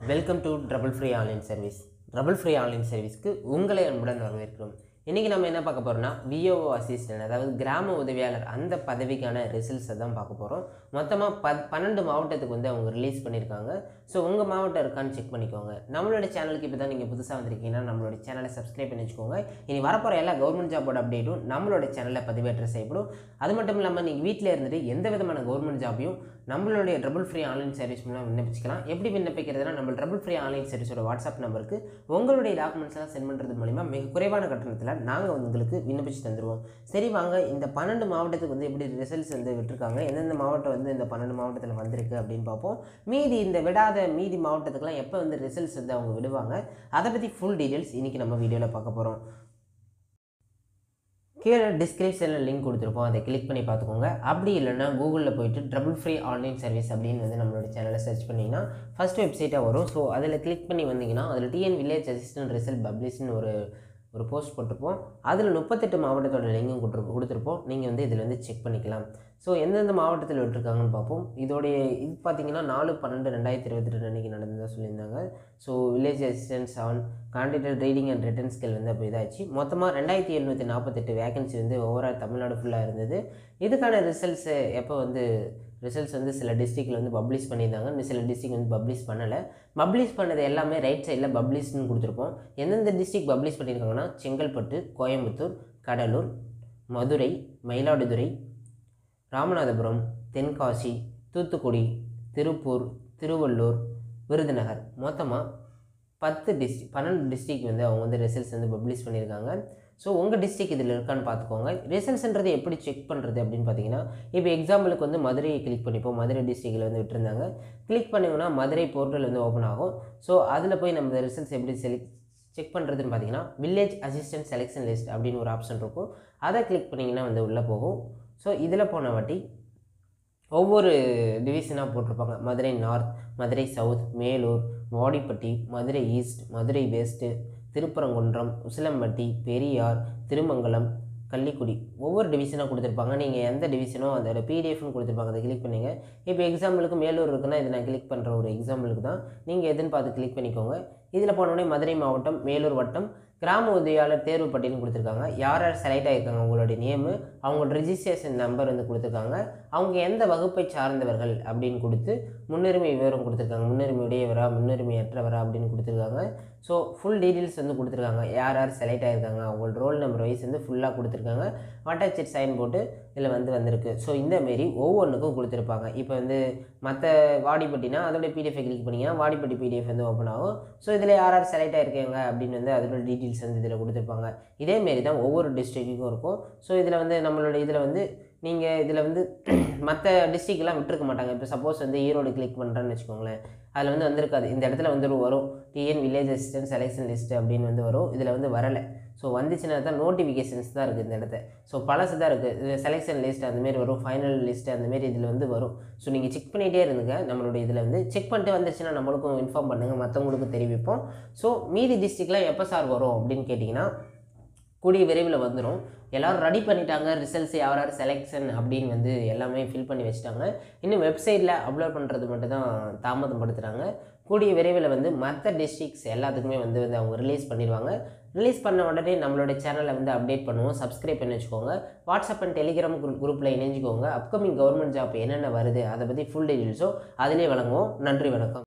Welcome to trouble free online service. Trouble free online சர்வீஸ்க்கு உங்களை அன்புடன் வரவேற்கிறோம். இன்றைக்கி நம்ம என்ன பார்க்க போகிறோம்னா VAO அசிஸ்டன்ட், அதாவது கிராம உதவியாளர், அந்த பதவிக்கான ரிசல்ட்ஸை தான் பார்க்க போகிறோம். மொத்தமாக 12 மாவட்டத்துக்கு வந்து அவங்க ரிலீஸ் பண்ணியிருக்காங்க. ஸோ உங்கள் மாவட்டம் இருக்கான்னு செக் பண்ணிக்கோங்க. நம்மளோட சேனலுக்கு இப்போ தான் நீங்கள் புதுசாக வந்திருக்கீங்கன்னா நம்மளோட சேனலை சப்ஸ்கிரைப் பண்ணி வச்சுக்கோங்க. இனி வரப்போகிற எல்லா கவர்மெண்ட் ஜாபோட அப்டேட்டும் நம்மளோட சேனலில் பதிவேற்றம் செய்யப்படும். அது மட்டும் இல்லாமல் நீங்கள் வீட்டில் இருந்துட்டு எந்த விதமான கவர்மெண்ட் ஜாபையும் நம்மளுடைய ட்ரபிள் ஃப்ரீ ஆன்லைன் சர்வீஸ் மூலம் விண்ணப்பிச்சிக்கலாம். எப்படி விண்ணப்பிக்கிறதுனா, நம்ம ட்ரபிள் ஃப்ரீ ஆன்லைன் சர்வீஸோட வாட்ஸ்அப் நம்பருக்கு உங்களுடைய டாக்குமெண்ட்ஸ் எல்லாம் சென்ட் பண்ணுறது மூலிமா மிக குறைவான கட்டணத்தில் நாங்கள் உங்களுக்கு விண்ணப்பிச்சு தந்துடுவோம். சரி வாங்க, இந்த 12 மாவட்டத்துக்கு வந்து எப்படி ரிசல்ட்ஸ் வந்து விட்டுருக்காங்க, எந்தெந்த மாவட்டம் வந்து இந்த 12 மாவட்டத்தில் வந்திருக்கு அப்படின்னு பார்ப்போம். இந்த விடாத மீதி மாவட்டத்துக்குலாம் எப்போ வந்து ரிசல்ட்ஸ் வந்து அவங்க விடுவாங்க, அதை பற்றி ஃபுல் டீட்டெயில்ஸ் இன்றைக்கி நம்ம வீடியோவில் பார்க்க போகிறோம். கீழே டிஸ்கிரிப்ஷனில் லிங்க் கொடுத்துருப்போம், அதை கிளிக் பண்ணி பார்த்துக்கோங்க. அப்படி இல்லைன்னா கூகுளில் போய்ட்டு ட்ரபிள் ஃப்ரீ ஆன்லைன் சர்வீஸ் அப்படின்னு வந்து நம்மளோட சேனலை சர்ச் பண்ணிங்கன்னா ஃபஸ்ட் வெப்சைட்டாக வரும். ஸோ அதில் கிளிக் பண்ணி வந்தீங்கன்னா அதில் டிஎன் வில்லேஜ் அசிஸ்டன்ட் ரிசல்ட் பப்ளிஷ்னு ஒரு போஸ்ட் போட்டிருப்போம். அதில் 38 மாவட்டத்தோட லிங்கும் கொடுத்துருப்போம். நீங்கள் வந்து இதில் வந்து செக் பண்ணிக்கலாம். ஸோ எந்தெந்த மாவட்டத்தில் விட்டுருக்காங்கன்னு பார்ப்போம். இது பார்த்தீங்கன்னா 4/12/2022 அன்றைக்கி நடந்ததாக சொல்லியிருந்தாங்க. So village assistant 7 candidate reading and written skill வந்து அப்போ இதாச்சு. மொத்தமாக 2748 வேகன்சி வந்து ஓவரால் தமிழ்நாடு ஃபுல்லாக இருந்தது. இதுக்கான ரிசல்ட்ஸ் வந்து சில டிஸ்ட்ரிக்டில் வந்து பப்ளிஷ் பண்ணியிருந்தாங்க, சில டிஸ்ட்ரிக் வந்து பப்ளிஷ் பண்ணலை. பப்ளிஷ் பண்ணது எல்லாமே ரைட் சைடில் பப்ளிஷ்னு கொடுத்துருப்போம். எந்தெந்த டிஸ்ட்ரிக் பப்ளிஷ் பண்ணியிருக்காங்கன்னா செங்கல்பட்டு, கோயம்புத்தூர், கடலூர், மதுரை, மயிலாடுதுறை, ராமநாதபுரம், தென்காசி, தூத்துக்குடி, திருப்பூர், திருவள்ளூர், விருதுநகர், மொத்தமாக 12 டிஸ்ட்ரிக் வந்து அவங்க வந்து ரிசல்ட்ஸ் வந்து பப்ளிஷ் பண்ணியிருக்காங்க. ஸோ உங்கள் டிஸ்ட்ரிக் இதில் இருக்கான்னு பார்த்துக்கோங்க. ரிசல்ட்ஸ்ன்றது எப்படி செக் பண்ணுறது அப்படின்னு பார்த்தீங்கன்னா, இப்போ எக்ஸாம்பிளுக்கு வந்து மதுரையை கிளிக் பண்ணிப்போம். மதுரை டிஸ்ட்ரிக்டில் வந்து விட்டுருந்தாங்க. கிளிக் பண்ணிங்கன்னா மதுரை போர்ட்டல் வந்து ஓப்பன் ஆகும். ஸோ அதில் போய் நம்ம ரிசல்ட்ஸ் எப்படி செக் பண்ணுறதுன்னு பார்த்தீங்கன்னா, வில்லேஜ் அசிஸ்டன்ட் செலெக்ஷன் லிஸ்ட் அப்படின்னு ஒரு ஆப்ஷன் இருக்கும். அதை கிளிக் பண்ணிங்கன்னா வந்து உள்ளே போகும். ஸோ இதில் போன வாட்டி ஒவ்வொரு டிவிஷனாக போட்டிருப்பாங்க. Madurai north, Madurai south, Melur, Vadipatti, Madurai east, Madurai west, Thiruparankundram, Usilampatti, Periyar, Thirumangalam, Kallikudi, ஒவ்வொரு டிவிஷனாக கொடுத்துருப்பாங்க. நீங்கள் எந்த டிவிஷனோ அதோட பிடிஎஃப்னு கொடுத்துருப்பாங்க, அதை கிளிக் பண்ணிங்க. இப்போ எக்ஸாம்பிளுக்கு மேலூர் இருக்குன்னா இதை நான் கிளிக் பண்ணுற ஒரு எக்ஸாம்பிளுக்கு தான். நீங்கள் எதுன்னு பார்த்து கிளிக் பண்ணிக்கோங்க. இதில் போனோடனே மதுரை மாவட்டம், மேலூர் வட்டம், கிராம உதவியாளர் தேர்வு பட்டியல்னு கொடுத்துருக்காங்க. யார் யார் செலக்ட் ஆகியிருக்காங்க, அவங்களுடைய நேமு, அவங்களோட ரிஜிஸ்ட்ரேஷன் நம்பர் வந்து கொடுத்துருக்காங்க. அவங்க எந்த வகுப்பை சார்ந்தவர்கள் அப்படின்னு கொடுத்து முன்னுரிமை விவரம் கொடுத்துருக்காங்க. முன்னுரிமை உடையவரா, முன்னுரிமை அற்றவரா அப்படின்னு கொடுத்துருக்காங்க. ஸோ ஃபுல் டீட்டெயில்ஸ் வந்து கொடுத்துருக்காங்க. யார் யார் செலக்ட் ஆகியிருக்காங்க, அவங்களோட ரோல் நம்பர் வைஸ் வந்து ஃபுல்லாக கொடுத்துருக்காங்க. வாட்டர் சைன் போட்டு இதில் வந்திருக்கு. ஸோ இந்தமாரி ஒவ்வொன்றுக்கும் கொடுத்துருப்பாங்க. இப்போ வந்து மற்ற வாடிப்பட்டினா அதோடைய பிடிஎஃப் கிளிக் பண்ணிங்கன்னா வாடிப்பட்டி பிடிஎஃப் வந்து ஓப்பன் ஆகும். ஸோ இதில் யார் யார் செலக்ட் ஆகிருக்காங்க அப்படின்னு வந்து அதோட டீட்டெயில்ஸ் வந்து இதில் கொடுத்துருப்பாங்க. இதேமாரி தான் ஒவ்வொரு டிஸ்ட்ரிக்ட்டுக்கும் இருக்கும். ஸோ இதில் வந்து நம்மளோட இதில் வந்து நீங்கள் இதில் வந்து மற்ற டிஸ்ட்ரிக்ட்லாம் விட்டுருக்க மாட்டாங்க. இப்போ சப்போஸ் வந்து ஈரோடு கிளிக் பண்ணுறேன்னு வச்சுக்கோங்களேன், அதில் வந்து வந்திருக்காது. இந்த இடத்துல வந்து வரும் TN village assistant selection list அப்படின்னு வந்து வரும். இதில் வந்து வரலை. ஸோ வந்துச்சுன்னா தான் நோட்டிஃபிகேஷன்ஸ் தான் இருக்குது இந்த இடத்த. ஸோ பழசு தான் இருக்குது. இது செலெக்ஷன் லிஸ்ட் அந்தமாரி வரும், ஃபைனல் லிஸ்ட்டு அந்தமாரி இதில் வந்து வரும். ஸோ நீங்கள் செக் பண்ணிகிட்டே இருந்துங்க. நம்மளுடைய இதில் வந்து செக் பண்ணிட்டு வந்துச்சுன்னா நம்மளுக்கும் இன்ஃபார்ம் பண்ணுங்கள், மற்றவங்களுக்கும் தெரிவிப்போம். ஸோ மீதி டிஸ்ட்ரிக்ட்லாம் எப்போ சார் வரும் அப்படின்னு கேட்டிங்கன்னா, கூடிய விரைவில் வந்துடும். எல்லோரும் ரெடி பண்ணிட்டாங்க. ரிசல்ட்ஸ் யார் யார் செலெக்ஷன் அப்படின்னு வந்து எல்லாமே ஃபில் பண்ணி வச்சுட்டாங்க. இன்னும் வெப்சைட்டில் அப்லோட் பண்ணுறது மட்டும் தான் தாமதப்படுத்துகிறாங்க. கூடிய விரைவில் வந்து மற்ற டிஸ்ட்ரிக்ஸ் எல்லாத்துக்குமே வந்து அவங்க ரிலீஸ் பண்ணிடுவாங்க. ரிலீஸ் பண்ண உடனே நம்மளோட சேனலை வந்து அப்டேட் பண்ணுவோம். சப்ஸ்கிரைப் பண்ணி வச்சுக்கோங்க. வாட்ஸ்அப் அண்ட் டெலிகிராம் குரூப்பில் இணைஞ்சிக்கோங்க. அப்கமிங் கவர்மெண்ட் ஜாப் என்னென்ன வருது அதை பற்றி ஃபுல் டீட்டெயில்ஸோ அதிலே வழங்குவோம். நன்றி, வணக்கம்.